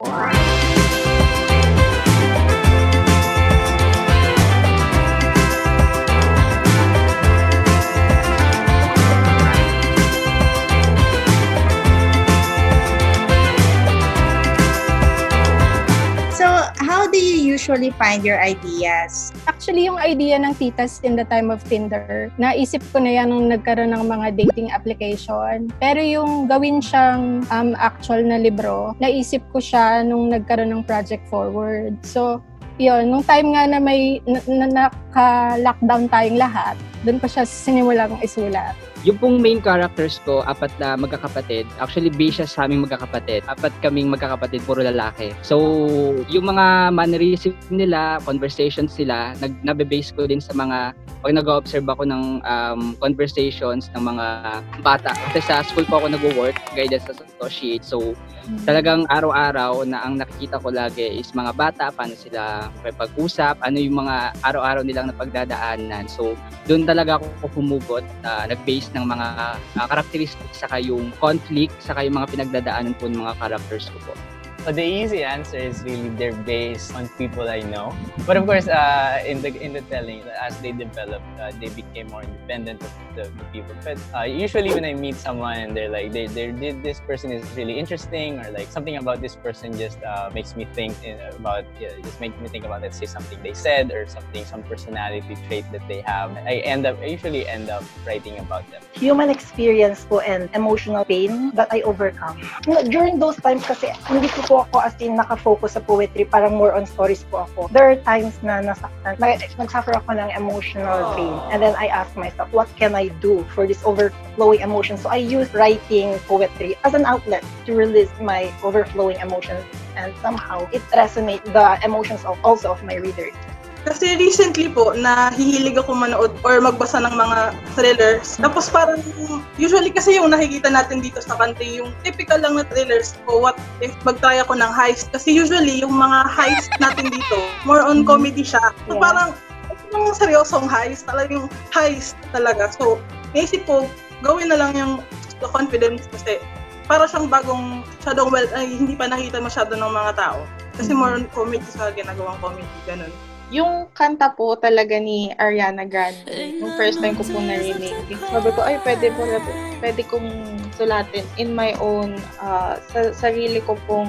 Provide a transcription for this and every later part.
How do you usually find your ideas? Actually, yung idea ng titas in the time of Tinder, naisip ko na yan nung nagkaroon ng mga dating application. Pero yung gawin siyang actual na libro, naisip ko siya nung nagkaroon ng Project Foreword. So, yun, nung time nga na may naka-lockdown tayong lahat, doon ko siya sinimulang isulat. Yung pong main characters ko, 4 na magkakapatid. Actually, based siya sa aming magkakapatid. 4 kaming magkakapatid, puro lalaki. So, yung mga mannerism nila, conversations nila, nabe-base ko din sa mga, pag nag-observe ako ng conversations ng mga bata. Kasi sa school po ako nag-work, guidance associate. So, talagang araw-araw na ang nakikita ko lagi is mga bata, paano sila pag-usap, ano yung mga araw-araw nilang napagdadaanan. So, doon talaga ako humugot, nag-base ng mga characteristics, saka yung conflict, saka yung mga pinagdadaanan po ng mga characters ko po. But the easy answer is really they're based on people I know. But of course, in the telling, as they developed, they became more independent of the people. But usually when I meet someone, they're like, this person is really interesting, or like something about this person just makes me think about, just makes me think about, let's say, something they said or something, some personality trait that they have. I usually end up writing about them. Human experience po and emotional pain that I overcome. During those times kasi, hindi ko po ako as in nakafocus sa poetry, parang more on stories po ako. There are times na nasaktan, nagsuffer ako ng emotional pain. And then I ask myself, what can I do for this overflowing emotion? So I use writing poetry as an outlet to release my overflowing emotions. And somehow, it resonates the emotions also of my readers. Kasi recently po, nahihilig ako manood or magbasa ng mga thrillers. Tapos parang, usually kasi yung nakikita natin dito sa country, yung typical lang na thrillers o what if mag-try ako ng heist. Kasi usually, yung mga heist natin dito, more on comedy siya. So parang, yung seryosong heist, talagang heist talaga. So, naisip ko, gawin na lang yung confidence kasi para siyang bagong, hindi pa nakita masyado ng mga tao. Kasi more on comedy sa ginagawang comedy, ganun. Yung kanta po talaga ni Ariana Grande, yung first time ko po narinig, sabi ko, ay, pwede kong sulatin in my own, sa sarili ko pong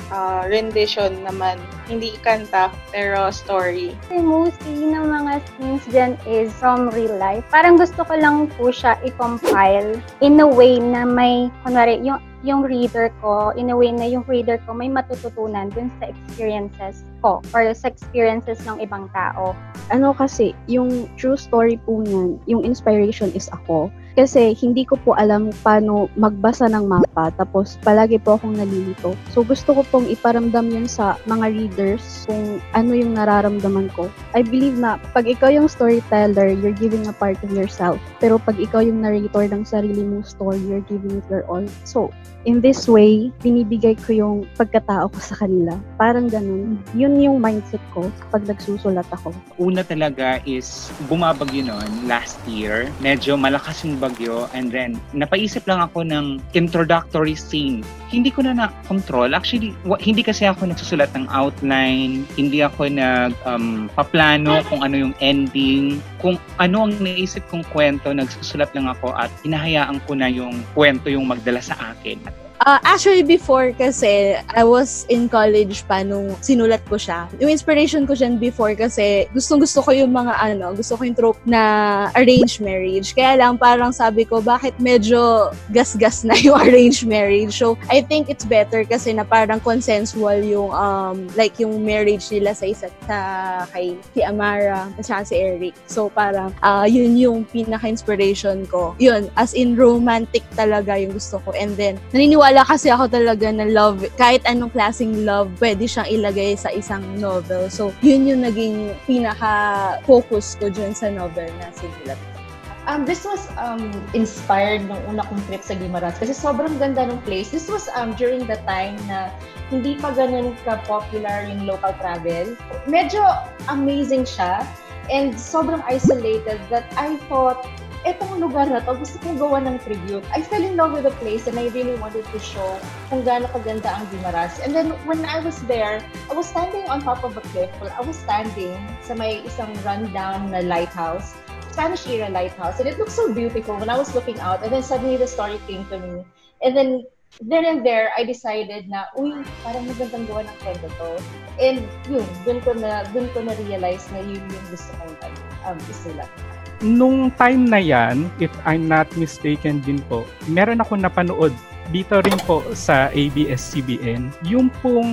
rendition naman. Hindi kanta, pero story. Mostly ng mga scenes dyan is from real life. Parang gusto ko lang po siya i-compile in a way na may, kunwari, yung reader ko, in a way na yung reader ko may matututunan dun sa experiences ko or sa experiences ng ibang tao. Ano kasi, yung true story po niyan, yung inspiration is ako. Kasi hindi ko po alam paano magbasa ng mapa, tapos palagi po akong nalilito. So gusto ko pong iparamdam yun sa mga readers kung ano yung nararamdaman ko. I believe na pag ikaw yung storyteller, you're giving a part of yourself. Pero pag ikaw yung narrator ng sarili mong story, you're giving it your all. So, in this way, binibigay ko yung pagkatao ko sa kanila. Parang ganun. Yun yung mindset ko pag nagsusulat ako. Una talaga is bumabagyo noon last year. Medyo malakas yung bagyo, and then napaisip lang ako ng introductory scene. Hindi ko na na-control. Actually, hindi kasi ako nagsusulat ng outline. Hindi ako paplano kung ano yung ending. Kung ano ang naisip kong kwento, nagsusulat lang ako at hinahayaan ko na yung kwento yung magdala sa akin. Actually, before kasi, I was in college pa nung sinulat ko siya. Yung inspiration ko dyan before kasi gustong-gusto ko yung gusto ko yung trope na arranged marriage. Kaya lang parang sabi ko, bakit medyo gas-gas na yung arranged marriage? So, I think it's better kasi na parang consensual yung, like yung marriage nila sa kay si Amara at saka si Eric. So, parang, yun yung pinaka-inspiration ko. Yun, as in romantic talaga yung gusto ko. And then, naniniwala kasi ako talaga na love, kahit anong klaseng love, pwede siyang ilagay sa isang novel. So, yun yung naging pinaka-focus ko dyan sa novel na sinulat. This was inspired nung una kong trip sa Guimaras kasi sobrang ganda ng place. This was during the time na hindi pa ganun ka-popular yung local travel. Medyo amazing siya and sobrang isolated that I thought etong lugar na to, gusto kong gawa ng tribute. I fell in love with the place and I really wanted to show kung gaano kaganda ang Guimaras. And then when I was there, I was standing on top of a cliff. Well, I was standing sa may isang rundown na lighthouse, Spanish era lighthouse, and it looked so beautiful when I was looking out. And then suddenly the story came to me. And then and there, I decided na, parang magandang gawa ng kwento to. And yun, dun ko na realize na yun yung gusto kong isulat. Nung time na yan, if I'm not mistaken din po, meron ako napanood dito rin po sa ABS-CBN, yung pong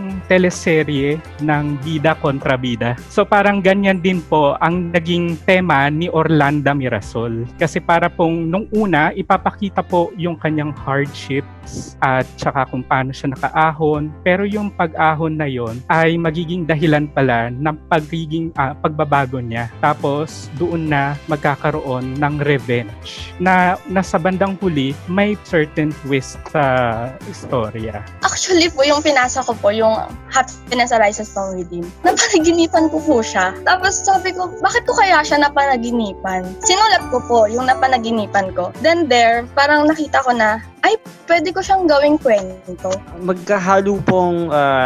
teleserye ng Bida kontra Bida. So parang ganyan din po ang naging tema ni Orlando Mirasol. Kasi para pong nung una, ipapakita po yung kanyang hardships at saka kung paano siya nakaahon. Pero yung pag-ahon na yon ay magiging dahilan pala ng pagbabago niya. Tapos doon na magkakaroon ng revenge. Na nasa bandang huli, may certain twist sa istorya. Actually po, yung pinasa ko po, yung Happiness Arises from Within. Napanaginipan ko po siya. Tapos sabi ko, bakit ko kaya siya napanaginipan? Sinulat ko po yung napanaginipan ko. Then there, parang nakita ko na, ay, pwede ko siyang gawing kwento. Magkahalo pong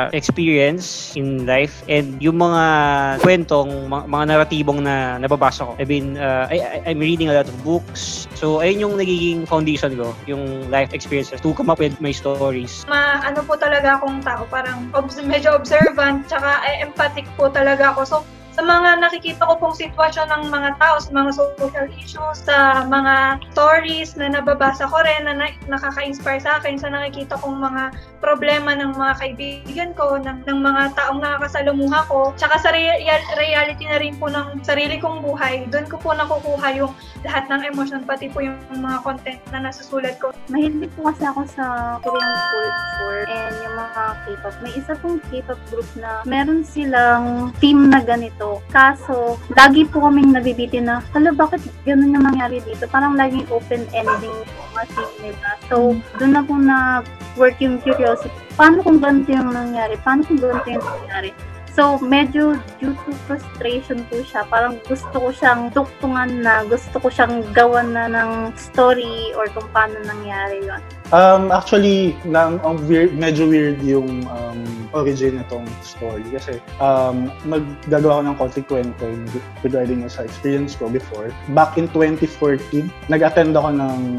experience in life and yung mga kwentong, mga naratibong na nababasa ko. I mean, I'm reading a lot of books. So, ayun yung nagiging foundation ko, yung life experiences to come up with my stories. Ano po talaga akong tao, parang medyo observant, tsaka empathic po talaga ako. So, sa mga nakikita ko pong sitwasyon ng mga tao, sa mga social issues, sa mga stories na nababasa ko rin, na nakaka-inspire sa akin, sa nakikita kong mga problema ng mga kaibigan ko, ng mga taong nakakasalumuha ko, tsaka sa reality na rin po ng sarili kong buhay, doon ko po nakukuha yung lahat ng emosyon, pati po yung mga content na nasusulat ko. Mahilig po kasi ako sa Korean culture and yung mga K-pop. May isa pong K-pop group na meron silang theme na ganito. Kaso, lagi po kaming nabibitin na, bakit ganun yung nangyari dito? Parang laging open ending po kasi nila. So, doon na po na-work yung curiosity. Paano kung ganito yung nangyari? Paano kung ganito yung nangyari? So, medyo due to frustration po siya. Parang gusto ko siyang tuktungan na, gusto ko siyang gawan na ng story or kung paano nangyari yun. Actually, medyo weird yung origin nitong story. Kasi maggagawa ko ng konting kwento regarding sa experience ko before. Back in 2014, nag-attend ako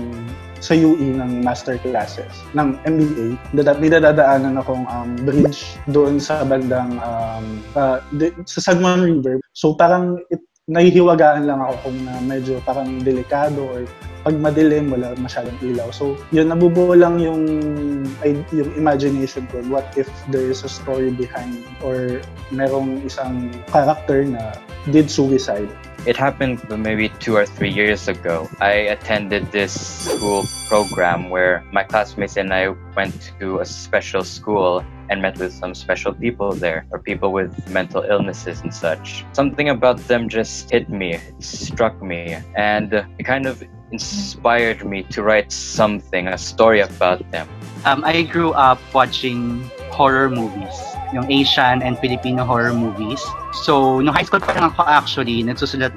sa UE ng master classes ng MBA. Dinadaanan akong bridge doon sa bandang sa San Juan River. So parang nahihiwagaan lang ako kung medyo parang delikado or pag madilim, wala masyadong ilaw. So, yun, nabubuo lang yung imagination ko. What if there is a story behind or merong isang character na did suicide? It happened maybe 2 or 3 years ago. I attended this school program where my classmates and I went to a special school and met with some special people there, or people with mental illnesses and such. Something about them just hit me, it struck me, and it kind of inspired me to write something, a story about them. I grew up watching horror movies, yung Asian and Filipino horror movies. So, nung high school pa lang ako actually, nag-start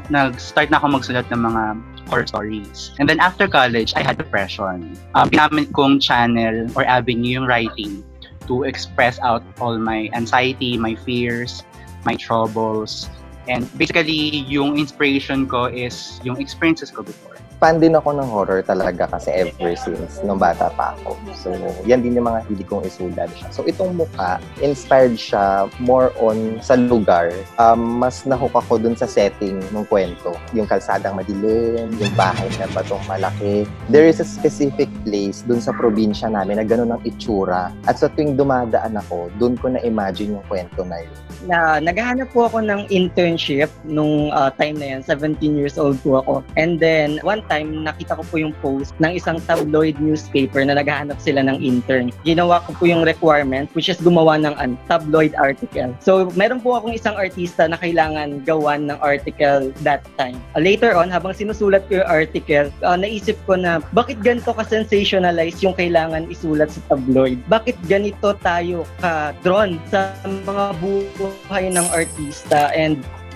na ako magsulat ng mga horror stories. And then after college, I had depression. Pinamit kong channel or avenue yung writing to express out all my anxiety, my fears, my troubles. And basically, yung inspiration ko is yung experiences ko before. Fan din ako ng horror talaga kasi ever since nung bata pa ako. So, yan din yung mga hindi kong isulat siya. So, itong mukha, inspired siya more on sa lugar. Mas nahook ako dun sa setting ng kwento. Yung kalsadang madilim, yung bahay na batong malaki. There is a specific place dun sa probinsya namin na gano'n ang itsura. At sa tuwing dumadaan ako, dun ko na-imagine yung kwento na yun. Naghahanap po ako ng internship nung time na yan, 17 years old po ako. And then, one time, nakita ko po yung post ng isang tabloid newspaper na naghahanap sila ng intern. Ginawa ko po yung requirement, which is gumawa ng tabloid article. So, meron po akong isang artista na kailangan gawan ng article that time. Later on, habang sinusulat ko yung article, naisip ko na, bakit ganito ka-sensationalize yung kailangan isulat sa tabloid? Bakit ganito tayo ka-drawn sa mga buhay ng artista? And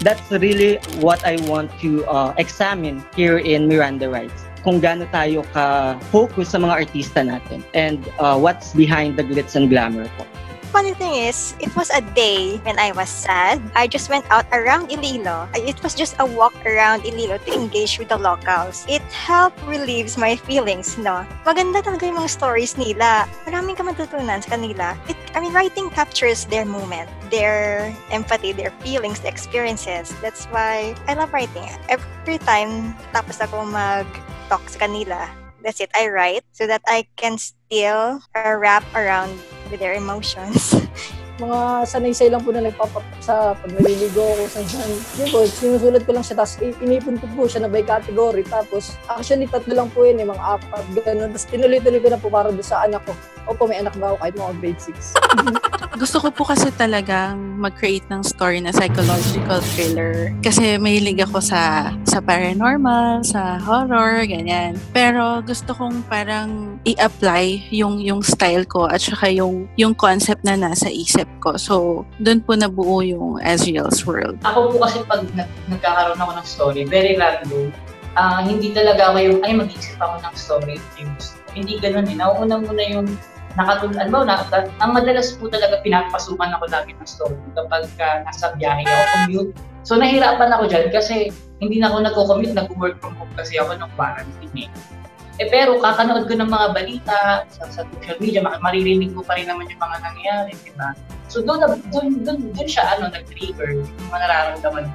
that's really what I want to examine here in Miranda Rights. Kung gaano tayo ka-focus sa mga artista natin and what's behind the glitz and glamour po. Funny thing is, it was a day when I was sad. I just went out around Iloilo. It was just a walk around Iloilo to engage with the locals. It helped relieves my feelings, no? Maganda talaga yung mga stories nila. Maraming ka matutunan sa kanila. Writing captures their moment, their empathy, their feelings, their experiences. That's why I love writing. Every time tapos ako mag-talk sa kanila, that's it, I write so that I can still wrap around with their emotions. Mga sanaysay lang po na nagpapap sa pag naliligo ako sa dyan. Sinusulat ko lang siya, tapos inipon ko po siya na by category. Tapos actually 3 lang po yun, mga 4, gano'n. Tapos tinuloy-tuloy ko na po para doon sa anak ko. Opo, may anak ba ako kahit mga grade 6. Gusto ko po kasi talagang mag-create ng story na psychological thriller. Kasi mahilig ako sa paranormal, sa horror, ganyan. Pero gusto kong parang i-apply yung style ko at saka yung concept na nasa isip ko. So, doon po nabuo yung Azriel's World. Ako po kasi pag nagkakaroon ako ng story, very random. Hindi talaga ako yung, mag-iisip ako ng story. Hindi ganun eh. Nauuna muna yung nakatulad mo na ang madalas po talaga pinapasukan ako lagi ng story kapag nasa biyahe ako, commute. So nahirapan ako dyan kasi hindi na ako nagko-commute, nag-work from home kasi ako ng quarantine pero kakanood ko ng mga balita sa social media, maririnig ko pa rin naman yung mga nangyayari, di ba? So doon siya nag-trigger yung mga nararamdaman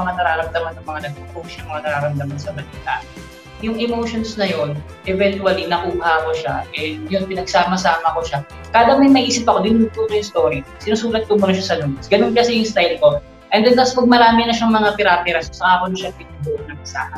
ng mga nag-post, yung mga nararamdaman sa balita. Yung emotions na yon, eventually nakuha ko siya, yun pinagsama-sama ko siya. Kada may naisip ako, dinuto ko yung story, sinusulat ko muna siya sa notes. Ganun kasi yung style ko. And then tapos pag marami na siyang mga pira-pira, saka ako na siya pinubuo ng isahan.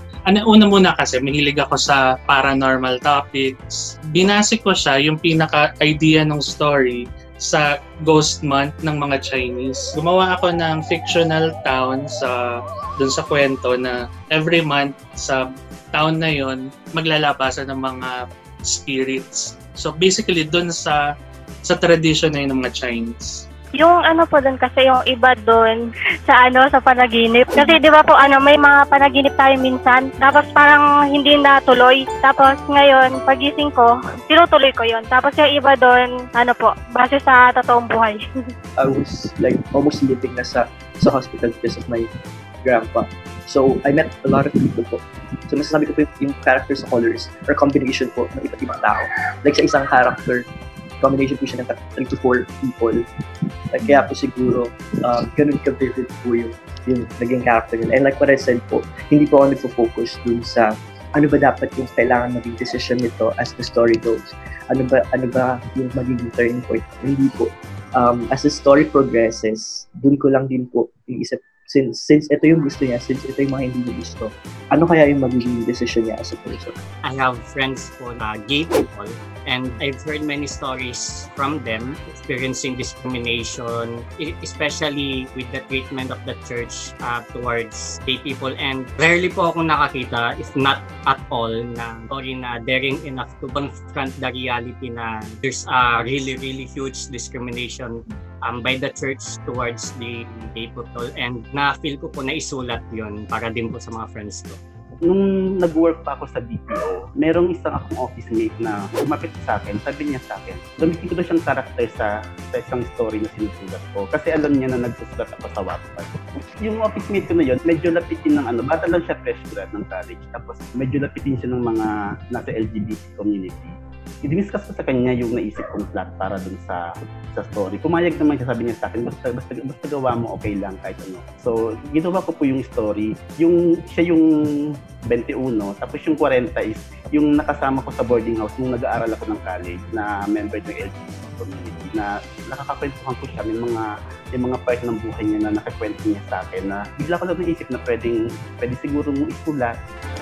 Una muna kasi, mahilig ako sa paranormal topics. Binase ko siya, yung pinaka-idea ng story sa Ghost Month ng mga Chinese. Gumawa ako ng fictional town dun sa kwento na every month sa town na yon maglalabasan ng mga spirits. So basically, dun sa tradition na yun ng mga Chinese. Yung po doon kasi yung iba doon sa sa panaginip. Kasi 'di ba po may mga panaginip tayo minsan. Tapos parang hindi na tuloy. Tapos ngayon pagising ko, tinutuloy ko 'yon. Tapos yung iba doon base sa totoong buhay. I was like almost living na sa hospital because of my grandpa. So I met a lot of people po. So masasabi ko po yung character sa colors or combination po ng iba't ibang tao. Like sa isang character, combination po siya ng 3 to 4 people. Kaya po siguro, ganun ka-vivid po yung naging character nila. And like what I said po, hindi po ako nagpo-focus dun sa ano ba dapat yung kailangan maging decision nito as the story goes. Ano ba yung magiging turning point. Hindi po. As the story progresses, dun ko lang din po iisip, since ito yung gusto niya, since ito yung mga hindi niya gusto, ano kaya yung magiging decision niya as a person? I have friends po na gay people and I've heard many stories from them experiencing discrimination, especially with the treatment of the church towards gay people. And rarely po akong nakakita, if not at all, na story na daring enough to confront the reality na there's a really, really huge discrimination by the church towards the gay people, and na-feel ko po na isulat yon para din po sa mga friends ko. Nung nag-work pa ako sa BPO, merong isang akong office mate na umapit sa akin, sabi niya sa akin, gamitin ko daw siyang karakter sa isang story na sinusulat ko. Kasi alam niya na nagsusulat ako sa Wattpad. Yung office mate ko na yun, medyo lapitin ng bata lang siya, fresh grad ng college. Tapos medyo lapitin siya ng mga nasa LGBT community. I-discuss ko sa kanya yung naisip kong plot para dun sa story. Pumayag naman siya, sabi niya sa akin, basta gawa mo, okay lang kahit ano. So, ginawa ko po yung story. Siya yung 21, tapos yung 40 is yung nakasama ko sa boarding house nung nag-aaral ako ng college na member ng LGBT community na nakakakwentuhan ko siya. May mga part ng buhay niya na nakakwento niya sa akin na bigla ko lang naisip na pwede siguro mong isulat